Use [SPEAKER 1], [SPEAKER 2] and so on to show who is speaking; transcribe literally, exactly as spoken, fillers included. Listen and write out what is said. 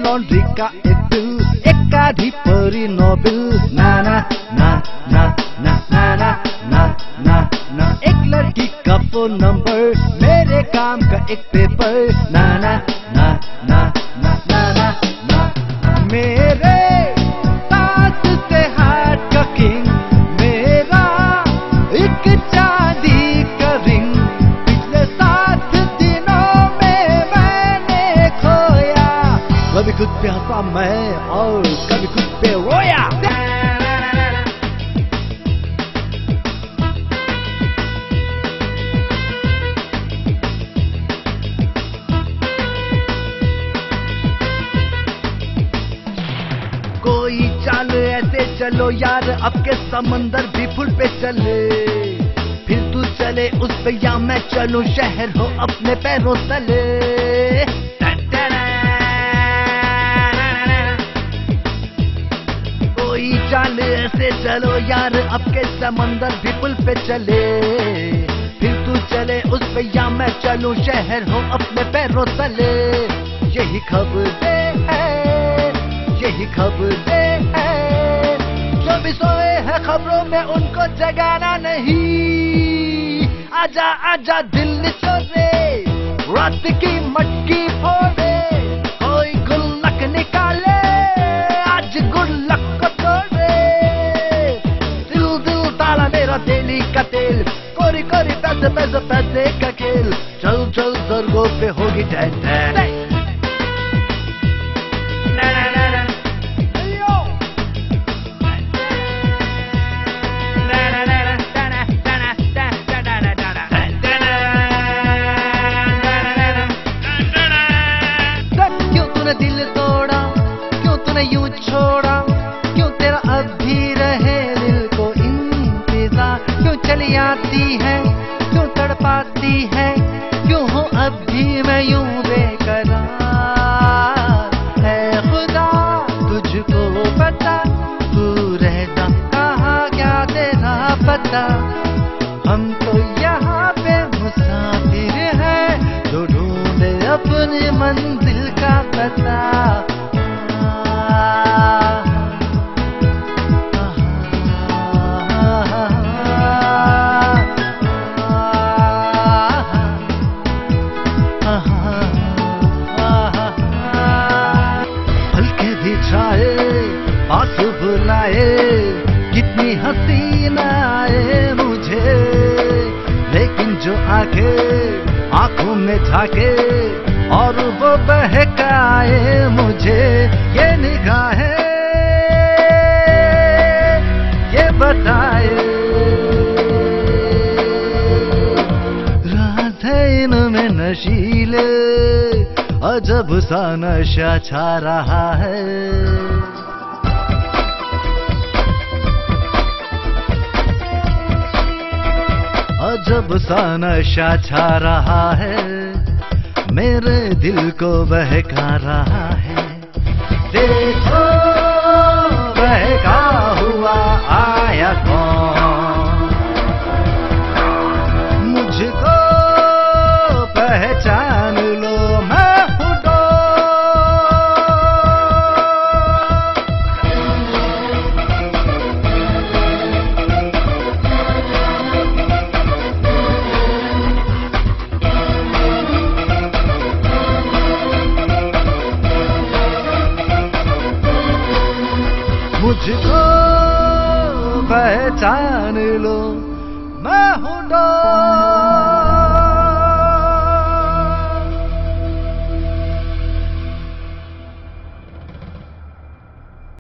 [SPEAKER 1] Laundry का एक bill, एक आधी परी नोबिल। ना ना ना ना ना ना ना ना ना ना एक लड़की का फोन नंबर, मेरे काम का एक पेपर। ना ना ना ना ना ना ना ना मेरे साथ से हार्ट का किंग, मेरा एक चांदी का रिंग। पिछले सात दिनों में मैंने खोया, कभी खुद पे हंसा मैं और कभी खुद पे रोया। कोई चाल ऐसे चलो यार, अब के समंदर भी फुल पे चले। फिर तू चले उस पे या मैं चलूं, शहर हो अपने पैरों तले। कोई चाल ऐसे चलो यार, अब के समंदर भी पुल पे चले। फिर तू चले उस पे या मैं चलूं, शहर हो अपने पैरों तले। यही खबरें हैं, यही खबरें हैं, जो भी सोए हैं खबरों में उनको जगाना नहीं। आजा आजा दिल निचोड़े, रात की मटकी फोड़े, कोई गुल्लक निकाले, आज गुल्लक को तोड़े। दिल दिल ताला मेरा तेली का तेल, कोरी कोरी पैसे पैसे पैसे का खेल। चल चल सरगों पे होगी टैन टैन। दिल तोड़ा क्यों तूने यूं छोड़ा, क्यों तेरा अब भी रहे दिल को इंतजार। क्यों चली आती है, क्यों तड़पाती है, क्यों हूँ अब भी मैं यूं बेकरार। है खुदा तुझको पता, तू रहता कहाँ क्या तेरा पता। हम तो यहाँ पे मुसाफिर हैं, जो ढूंढे अपनी मंजिल का पता। हल्के भी छाए पास बुलाए, कितनी हसीन आए मुझे। लेकिन जो आके आंखों में झाके और वो बहकाए मुझे, ये निगाहें ये बताए। रात है इनमें नशीले, अजब सा नशा छा रहा है। अजब सा नशा छा रहा है, मेरे दिल को बहका रहा है। देखो बहका हुआ आया कौन, मुझको पहचान लो मैं हूँ डॉन। मुझको पहचान लो मैं हूँ डॉन।